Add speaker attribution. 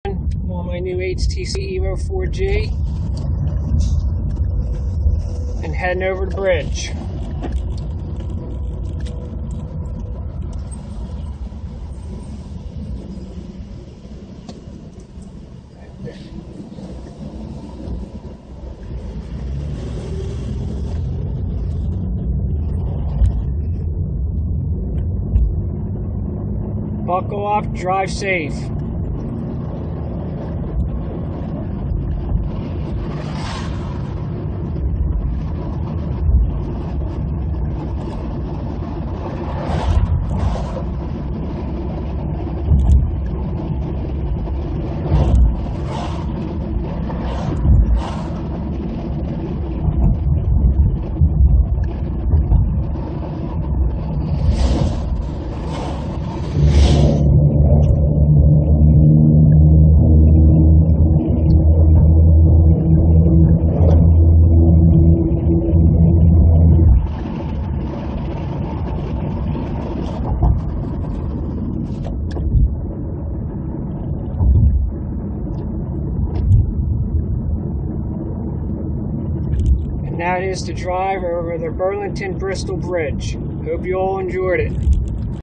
Speaker 1: on my new HTC EVO 4G and heading over the bridge. Buckle up, drive safe. Now it is to drive over the Burlington-Bristol Bridge. Hope you all enjoyed it.